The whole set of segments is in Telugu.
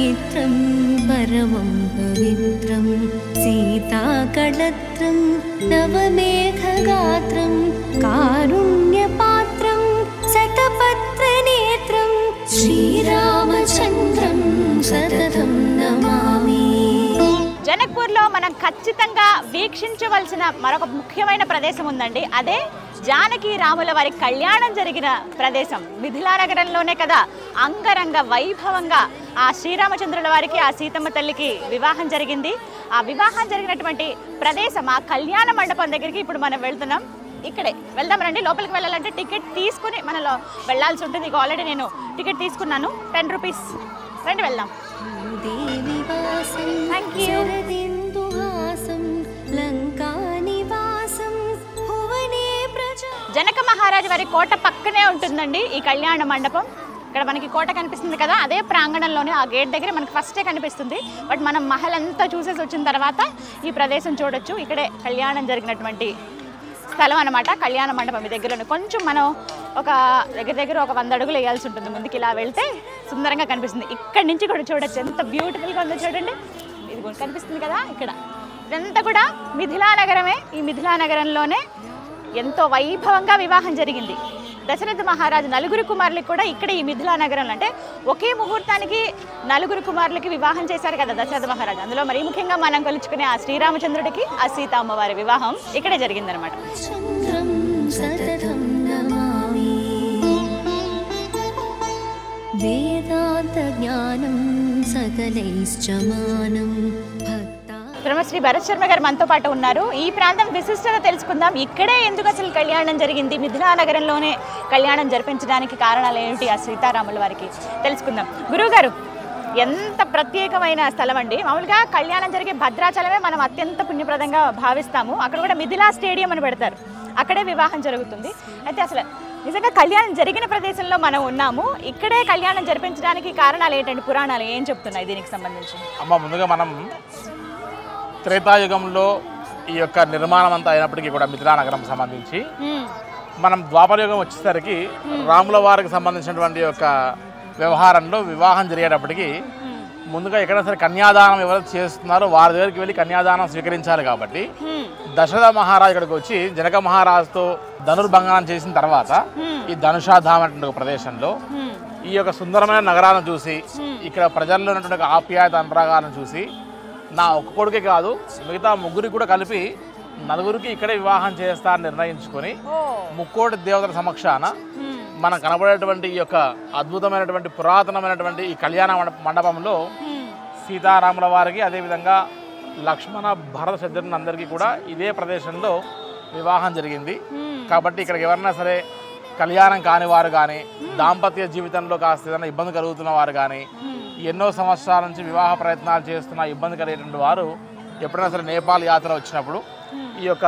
चित्रं परमं पवित्रं सीताकळत्रं नवमेघगात्रं कारुण्यपात्रं शतपत्रनेत्रं श्रीरामचन्द्रं सततं नमामि। జనక్పూర్లో మనం ఖచ్చితంగా వీక్షించవలసిన మరొక ముఖ్యమైన ప్రదేశం ఉందండి. అదే జానకి రాముల వారి కళ్యాణం జరిగిన ప్రదేశం. మిథిలా నగరంలోనే కదా అంగరంగ వైభవంగా ఆ శ్రీరామచంద్రుల వారికి ఆ సీతమ్మ తల్లికి వివాహం జరిగింది. ఆ వివాహం జరిగినటువంటి ప్రదేశం ఆ కళ్యాణ మండపం దగ్గరికి ఇప్పుడు మనం వెళ్తున్నాం. ఇక్కడే వెళ్దాం రండి. లోపలికి వెళ్ళాలంటే టికెట్ తీసుకుని మనలో వెళ్ళాల్సి ఉంటుంది. ఇక ఆల్రెడీ నేను టికెట్ తీసుకున్నాను, 10 రూపీస్. రండి వెళ్దాం. జనక మహారాజు వారి కోట పక్కనే ఉంటుందండి ఈ కళ్యాణ మండపం. ఇక్కడ మనకి కోట కనిపిస్తుంది కదా, అదే ప్రాంగణంలోనే ఆ గేట్ దగ్గర మనకి ఫస్టే కనిపిస్తుంది. బట్ మనం మహల్ అంతా చూసేసి వచ్చిన తర్వాత ఈ ప్రదేశం చూడొచ్చు. ఇక్కడే కళ్యాణం జరిగినటువంటి స్థలం అనమాట, కళ్యాణ మండపం. ఈ దగ్గరలోనే కొంచెం మనం ఒక దగ్గర ఒక 100 అడుగులు వేయాల్సి ఉంటుంది ముందుకు. ఇలా వెళ్తే సుందరంగా కనిపిస్తుంది. ఇక్కడ నుంచి కూడా చూడొచ్చు ఎంత బ్యూటిఫుల్గా ఉందో చూడండి. ఇది కనిపిస్తుంది కదా ఇక్కడ. ఇదంతా కూడా మిథిలా నగరమే. ఈ మిథిలా నగరంలోనే ఎంతో వైభవంగా వివాహం జరిగింది. దశరథ మహారాజు 4 కుమారులకి కూడా ఇక్కడ ఈ మిథిలా నగరంలో, అంటే ఒకే ముహూర్తానికి 4 కుమారులకి వివాహం చేశారు కదా దశరథ మహారాజు. అందులో మరీ ముఖ్యంగా మనం కొలుచుకునే ఆ శ్రీరామచంద్రుడికి ఆ సీతమ్మ వారి వివాహం ఇక్కడే జరిగిందనమాట. వేదాంత జ్ఞానం సకలైశ్చమానం బ్రహ్మశ్రీ భరత్ శర్మ గారు మనతో పాటు ఉన్నారు. ఈ ప్రాంతం విశిష్టత తెలుసుకుందాం. ఇక్కడే ఎందుకు అసలు కళ్యాణం జరిగింది, మిథిలా నగరంలోనే కళ్యాణం జరిపించడానికి కారణాలు ఏమిటి ఆ సీతారాముల వారికి తెలుసుకుందాం. గురువు గారు, ఎంత ప్రత్యేకమైన స్థలం అండి. మామూలుగా కళ్యాణం జరిగే భద్రాచలమే మనం అత్యంత పుణ్యప్రదంగా భావిస్తాము. అక్కడ కూడా మిథిలా స్టేడియం అని పెడతారు, అక్కడే వివాహం జరుగుతుంది. అయితే అసలు నిజంగా కళ్యాణం జరిగిన ప్రదేశంలో మనం ఉన్నాము. ఇక్కడే కళ్యాణం జరిపించడానికి కారణాలు ఏంటండి, పురాణాలు ఏం చెప్తున్నాయి దీనికి సంబంధించి? అమ్మ, ముందుగా మనం త్రేతాయుగంలో ఈ యొక్క నిర్మాణం అంతా అయినప్పటికీ కూడా మిథిలా నగరం సంబంధించి మనం ద్వాపరయుగం వచ్చేసరికి రాముల వారికి సంబంధించినటువంటి యొక్క వ్యవహారంలో వివాహం జరిగేటప్పటికి ముందుగా ఎక్కడైనా సరే కన్యాదానం ఎవరైతే చేస్తున్నారో వారి దగ్గరికి వెళ్ళి కన్యాదానం స్వీకరించాలి. కాబట్టి దశరథ మహారాజు ఇక్కడికి వచ్చి జనక మహారాజుతో ధనుర్భంగనం చేసిన తర్వాత ఈ ధనుషాధామ అనే ఒక ప్రదేశంలో ఈ యొక్క సుందరమైన నగరాలను చూసి, ఇక్కడ ప్రజల్లో ఉన్నటువంటి ఆప్యాయత అనురాగాలను చూసి, నా ఒక్క కొడుకే కాదు మిగతా 3 కూడా కలిపి 4 ఇక్కడే వివాహం చేస్తారని నిర్ణయించుకొని ముక్కోటి దేవతల సమక్షాన మనకు కనబడేటువంటి ఈ యొక్క అద్భుతమైనటువంటి పురాతనమైనటువంటి ఈ కళ్యాణ మండపంలో సీతారాముల వారికి, అదేవిధంగా లక్ష్మణ భరత శత్రుఘ్నుల అందరికీ కూడా ఇదే ప్రదేశంలో వివాహం జరిగింది. కాబట్టి ఇక్కడికి ఎవరైనా సరే కళ్యాణం కాని వారు కానీ, దాంపత్య జీవితంలో కాస్త ఏదైనా ఇబ్బంది కలుగుతున్న వారు కానీ, ఎన్నో సంవత్సరాల నుంచి వివాహ ప్రయత్నాలు చేస్తున్న ఇబ్బంది కలిగేటువంటి వారు ఎప్పుడైనా సరే నేపాల్ యాత్ర వచ్చినప్పుడు ఈ యొక్క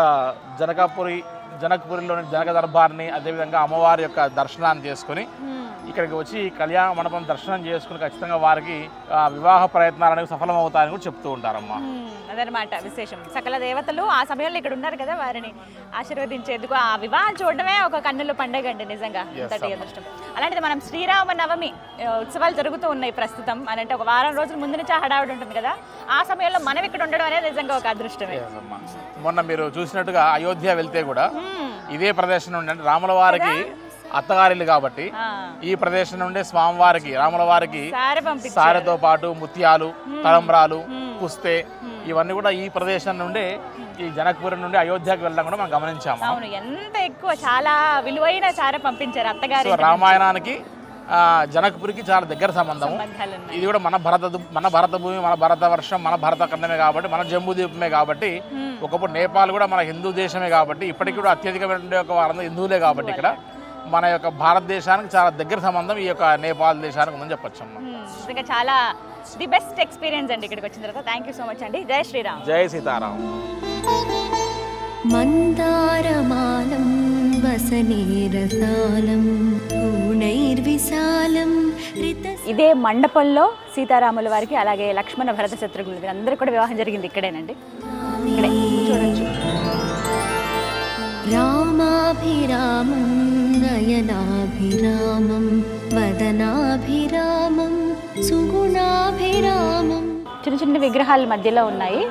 జనకపురిలోని జనక దర్బార్ని, అదేవిధంగా అమ్మవారి యొక్క దర్శనాన్ని చేసుకొని ఇక్కడికి వచ్చి కళ్యాణ మండపం దర్శనం చేసుకుని ఖచ్చితంగా వారికి వివాహ ప్రయత్నాలు అనేవి సఫలమవుతాయని కూడా చెప్తూ ఉంటారమ్మా. అదనమాట విశేషం. సకల దేవతలు ఆ సమయంలో ఇక్కడ ఉన్నారు కదా, వారిని ఆశీర్వదించేందుకు ఆ వివాహం చూడడమే ఒక కన్నుల పండుగ అండి నిజంగా. అంతటి అదృష్టం. అలాంటిది మనం శ్రీరామ నవమి ఉత్సవాలు జరుగుతూ ఉన్నాయి ప్రస్తుతం. అంటే ఒక వారం రోజుల ముందు నుంచి హడావిడి ఉంటుంది కదా, ఆ సమయంలో మనం ఇక్కడ ఉండడం అనేది నిజంగా ఒక అదృష్టమే. మొన్న మీరు చూసినట్టుగా అయోధ్య వెళ్తే కూడా ఇదే ప్రదేశం నుండి, అంటే రాముల వారికి అత్తగారిల్లు కాబట్టి ఈ ప్రదేశం నుండి స్వామివారికి రాముల వారికి సారెతో పాటు ముత్యాలు, తలంబ్రాలు, పుస్తే ఇవన్నీ కూడా ఈ ప్రదేశం నుండి ఈ జనకపురం నుండి అయోధ్యకి వెళ్ళడం కూడా మనం గమనించాము. ఎంత ఎక్కువ, చాలా విలువైన సారె పంపించారు అత్తగారు. రామాయణానికి జనకపురికి చాలా దగ్గర సంబంధం. ఇది కూడా మన భరత భూమి, మన భరత వర్షం, మన భరత ఖండమే కాబట్టి, మన జంబూ ద్వీపమే కాబట్టి. ఒకప్పుడు నేపాల్ కూడా మన హిందూ దేశమే కాబట్టి, ఇప్పటికీ కూడా అత్యధికమైన వారందరూ హిందువులే కాబట్టి ఇక్కడ మన యొక్క భారతదేశానికి చాలా దగ్గర సంబంధం ఈ యొక్క నేపాల్ దేశానికి ఉందని చెప్పొచ్చు. ఇంకా చాలా ది బెస్ట్ ఎక్స్పీరియన్స్ అండి ఇక్కడికి వచ్చిన తర్వాత. థ్యాంక్ యూ సో మచ్ అండి. జై శ్రీరామ్. జై సీతారాం. మందారమాలం వసనేరసాలం పూర్ణైర్విశాలం. ఇదే మండపంలో సీతారాముల వారికి, అలాగే లక్ష్మణ భరత శత్రుఘ్నులు వీరందరూ కూడా వివాహం జరిగింది ఇక్కడేనండి. ఇక్కడే చూడొచ్చు. రామాభిరామం నయనాభిరామం వదనాభిరామం సుగుణాభిరామం చిన్న చిన్న విగ్రహాల మధ్యలో ఉన్నాయి,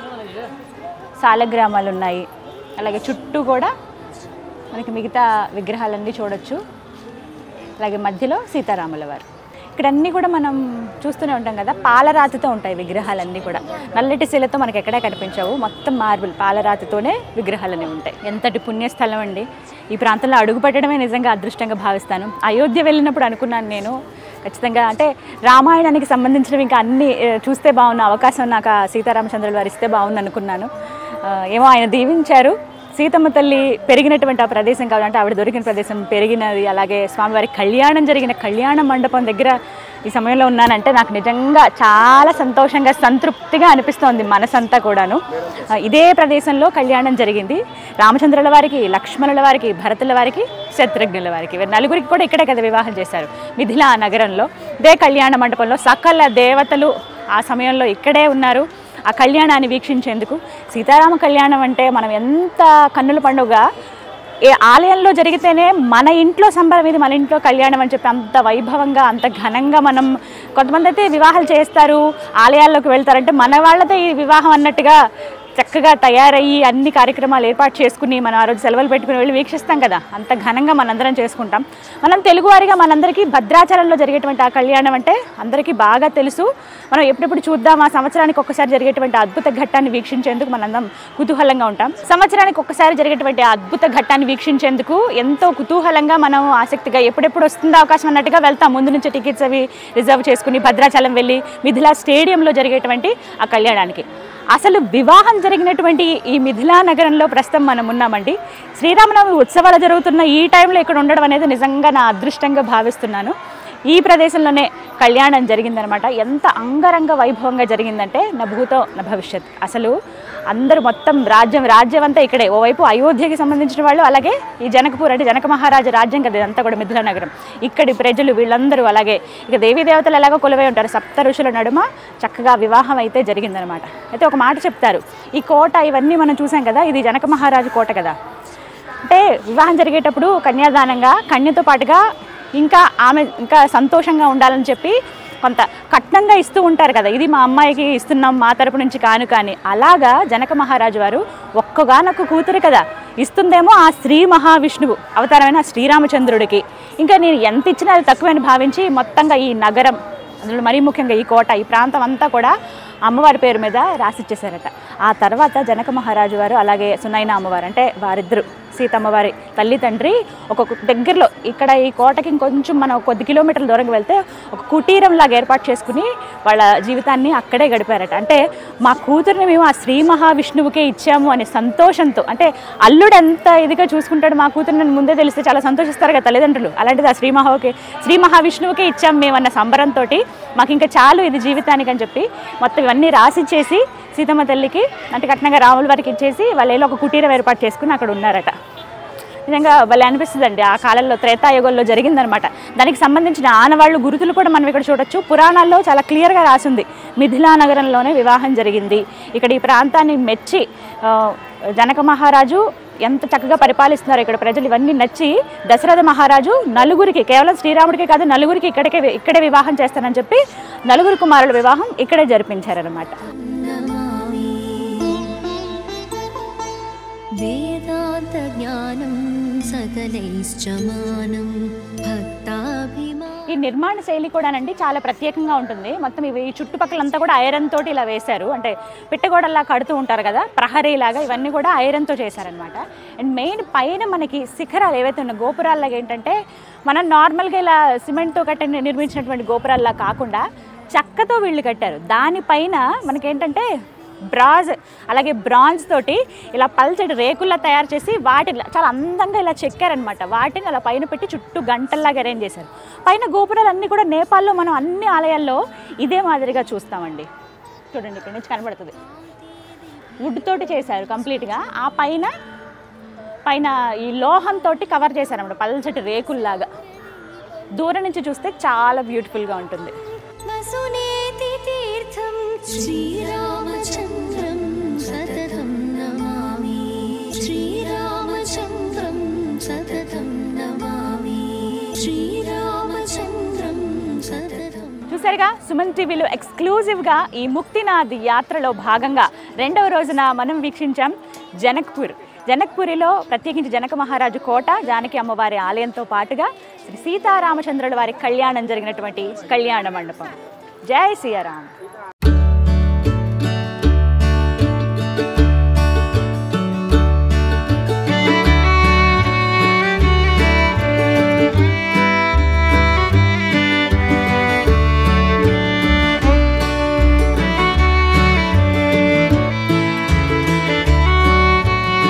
సాలగ్రామాలు ఉన్నాయి. అలాగే చుట్టూ కూడా మనకి మిగతా విగ్రహాలన్నీ చూడొచ్చు. అలాగే మధ్యలో సీతారాముల వారు. ఇక్కడ అన్నీ కూడా మనం చూస్తూనే ఉంటాం కదా, పాలరాతితో ఉంటాయి విగ్రహాలన్నీ కూడా. నల్లటి శిలతో మనకి ఎక్కడా కనిపించవు, మొత్తం మార్బుల్ పాలరాతితోనే విగ్రహాలన్నీ ఉంటాయి. ఎంతటి పుణ్యస్థలం అండి. ఈ ప్రాంతంలో అడుగు పెట్టడమే నిజంగా అదృష్టంగా భావిస్తాను. అయోధ్య వెళ్ళినప్పుడు అనుకున్నాను నేను ఖచ్చితంగా, అంటే రామాయణానికి సంబంధించినవి ఇంకా అన్నీ చూస్తే బాగున్న అవకాశం నాకు సీతారామచంద్రుల వారు ఇస్తే బాగుంది అనుకున్నాను. ఏమో ఆయన దీవించారు. సీతమ్మ తల్లి పెరిగినటువంటి ఆ ప్రదేశం కావాలంటే ఆవిడ దొరికిన ప్రదేశం పెరిగినది. అలాగే స్వామివారి కళ్యాణం జరిగిన కళ్యాణ మండపం దగ్గర ఈ సమయంలో ఉన్నానంటే నాకు నిజంగా చాలా సంతోషంగా సంతృప్తిగా అనిపిస్తోంది మనసంతా కూడాను. ఇదే ప్రదేశంలో కళ్యాణం జరిగింది రామచంద్రుల వారికి, లక్ష్మణుల వారికి, భరతుల వారికి, శత్రుఘ్నుల వారికి. వీరు నలుగురికి కూడా ఇక్కడే కదా వివాహం చేశారు, మిథిలా నగరంలో. ఇదే కళ్యాణ మండపంలో సకల దేవతలు ఆ సమయంలో ఇక్కడే ఉన్నారు ఆ కళ్యాణాన్ని వీక్షించేందుకు. సీతారామ కళ్యాణం అంటే మనం ఎంత కన్నుల పండుగ, ఏ ఆలయంలో జరిగితేనే మన ఇంట్లో సంబరం, ఇది మన ఇంట్లో కళ్యాణం అని చెప్పి అంత వైభవంగా అంత ఘనంగా మనం, కొంతమంది అయితే వివాహాలు చేస్తారు ఆలయాల్లోకి వెళ్తారంటే మన వాళ్ళతో ఈ వివాహం అన్నట్టుగా చక్కగా తయారయ్యి అన్ని కార్యక్రమాలు ఏర్పాటు చేసుకుని మనం ఆ రోజు సెలవులు పెట్టుకుని వెళ్ళి వీక్షిస్తాం కదా, అంత ఘనంగా మనందరం చేసుకుంటాం. మనం తెలుగువారిగా మనందరికీ భద్రాచలంలో జరిగేటువంటి ఆ కళ్యాణం అంటే అందరికీ బాగా తెలుసు. మనం ఎప్పుడెప్పుడు చూద్దాం, ఆ సంవత్సరానికి ఒక్కసారి జరిగేటువంటి అద్భుత ఘట్టాన్ని వీక్షించేందుకు మనందరం కుతూహలంగా ఉంటాం. సంవత్సరానికి ఒక్కసారి జరిగేటువంటి ఆ అద్భుత ఘట్టాన్ని వీక్షించేందుకు ఎంతో కుతూహలంగా మనం ఆసక్తిగా ఎప్పుడెప్పుడు వస్తుందో అవకాశం అన్నట్టుగా వెళ్తాం. ముందు నుంచి టికెట్స్ అవి రిజర్వ్ చేసుకుని భద్రాచలం వెళ్ళి మిథిలా స్టేడియంలో జరిగేటువంటి ఆ కళ్యాణానికి. అసలు వివాహం జరిగినటువంటి ఈ మిథిలా నగరంలో ప్రస్తుతం మనం ఉన్నామండి. శ్రీరామనవమి ఉత్సవాలు జరుగుతున్న ఈ టైంలో ఇక్కడ ఉండడం అనేది నిజంగా నా అదృష్టంగా భావిస్తున్నాను. ఈ ప్రదేశంలోనే కళ్యాణం జరిగిందనమాట. ఎంత అంగరంగ వైభవంగా జరిగిందంటే నా భూతో నా భవిష్యత్. అసలు అందరూ మొత్తం రాజ్యం అంతా ఇక్కడే. ఓవైపు అయోధ్యకి సంబంధించిన వాళ్ళు, అలాగే ఈ జనకపూర్ అంటే జనక మహారాజు రాజ్యం కదా ఇదంతా కూడా మిథిలా నగరం. ఇక్కడి ప్రజలు వీళ్ళందరూ, అలాగే ఇక దేవీ దేవతలు ఎలాగో కొలువై ఉంటారు. సప్త ఋషుల నడుమ చక్కగా వివాహం అయితే జరిగిందనమాట. అయితే ఒక మాట చెప్తారు, ఈ కోట ఇవన్నీ మనం చూసాం కదా, ఇది జనక మహారాజు కోట కదా. అంటే వివాహం జరిగేటప్పుడు కన్యాదానంగా కన్యతో పాటుగా ఆమె ఇంకా సంతోషంగా ఉండాలని చెప్పి కొంత కట్నంగా ఇస్తూ ఉంటారు కదా, ఇది మా అమ్మాయికి ఇస్తున్నాం మా తరపు నుంచి కాను. కానీ అలాగా జనక మహారాజు వారు ఒక్కగానొక్క కూతురు కదా ఇస్తుందేమో ఆ శ్రీ మహావిష్ణువు అవతారమైన శ్రీరామచంద్రుడికి. ఇంకా నేను ఎంత ఇచ్చినా అది తక్కువని భావించి మొత్తంగా ఈ నగరం, అందులో మరీ ముఖ్యంగా ఈ కోట, ఈ ప్రాంతం అంతా కూడా అమ్మవారి పేరు మీద రాసిచ్చేశారట. ఆ తర్వాత జనక మహారాజు వారు అలాగే సునైన అమ్మవారు అంటే వారిద్దరు సీతమ్మవారి తల్లి తండ్రి ఒక దగ్గరలో ఇక్కడ ఈ కోటకి ఇంకొంచెం మనం కొద్ది కిలోమీటర్ల దూరంగా వెళ్తే ఒక కుటీరంలాగా ఏర్పాటు చేసుకుని వాళ్ళ జీవితాన్ని అక్కడే గడిపారట. అంటే మా కూతురిని మేము ఆ శ్రీ మహావిష్ణువుకే ఇచ్చాము అనే సంతోషంతో, అంటే అల్లుడు ఎంత ఇదిగా చూసుకుంటాడు మా కూతురిని ముందే తెలిస్తే చాలా సంతోషిస్తారు కదా తల్లిదండ్రులు, అలాంటిది ఆ శ్రీ మహావిష్ణువుకే ఇచ్చాము మేము అన్న సంబరంతో మాకు ఇంకా చాలు ఇది జీవితానికి అని చెప్పి మొత్తం ఇవన్నీ రాసిచ్చేసి సీతమ్మ తల్లికి అంటే కట్నంగా రాముల వారికి ఇచ్చేసి వాళ్ళు ఒక కుటీరం ఏర్పాటు చేసుకుని అక్కడ ఉన్నారట. నిజంగా భలే అనిపిస్తుందండి. ఆ కాలంలో త్రేతాయుగంలో జరిగిందనమాట. దానికి సంబంధించిన ఆనవాళ్ళు గుర్తులు కూడా మనం ఇక్కడ చూడొచ్చు. పురాణాల్లో చాలా క్లియర్గా రాసింది మిథిలా నగరంలోనే వివాహం జరిగింది. ఇక్కడ ఈ ప్రాంతాన్ని మెచ్చి జనక మహారాజు ఎంత చక్కగా పరిపాలిస్తున్నారు ఇక్కడ ప్రజలు, ఇవన్నీ నచ్చి దశరథ మహారాజు నలుగురికి, కేవలం శ్రీరాముడికి కాదు నలుగురికి ఇక్కడే వివాహం చేస్తానని చెప్పి నలుగురు కుమారుల వివాహం ఇక్కడే జరిపించారనమాట. వేదాంత జ్ఞానం సకలైశ్చమానం భక్తాభిమానం. ఈ నిర్మాణ శైలి కూడానండి చాలా ప్రత్యేకంగా ఉంటుంది. మొత్తం ఇవి చుట్టుపక్కలంతా కూడా ఐరన్ తోటి ఇలా వేశారు, అంటే పిట్టగోడల్లా కడుతూ ఉంటారు కదా ప్రహరీలాగా, ఇవన్నీ కూడా ఐరన్తో చేశారనమాట. అండ్ మెయిన్ పైన మనకి శిఖరాలు ఏవైతే ఉన్న గోపురాల్లాగా ఏంటంటే మనం నార్మల్గా ఇలా సిమెంట్తో నిర్మించినటువంటి గోపురాల్లా కాకుండా చెక్కతో వీళ్ళు కట్టారు. దానిపైన మనకేంటంటే అలాగే బ్రాంజ్ తోటి ఇలా పల్చటి రేకుల్లా తయారు చేసి వాటిని చాలా అందంగా ఇలా చెక్కారనమాట. వాటిని అలా పైన పెట్టి చుట్టూ గంటల్లాగా అరేంజ్ చేశారు. పైన గోపురాలు అన్నీ కూడా నేపాల్లో మనం అన్ని ఆలయాల్లో ఇదే మాదిరిగా చూస్తామండి. చూడండి ఇక్కడ నుంచి కనబడుతుంది, వుడ్ తోటి చేశారు కంప్లీట్గా. ఆ పైన ఈ లోహంతో కవర్ చేశారన్నమాట పల్చటి రేకుల్లాగా. దూరం నుంచి చూస్తే చాలా బ్యూటిఫుల్గా ఉంటుంది. శ్రీరామచంద్రం సతతం నమామి, శ్రీరామచంద్రం సతతం నమామి, శ్రీరామచంద్రం సతతం. చూసారుగా సుమన్ టీవీలో ఎక్స్క్లూజివ్గా ఈ ముక్తినాథ్ యాత్రలో భాగంగా రెండవ రోజున మనం వీక్షించాం జనక్పూరిలో ప్రత్యేకించి జనక మహారాజు కోట, జానకి అమ్మవారి ఆలయంతో పాటుగా శ్రీ సీతారామచంద్రుల వారి కళ్యాణం జరిగినటువంటి కళ్యాణ మండపం. జై శ్రీరామ్.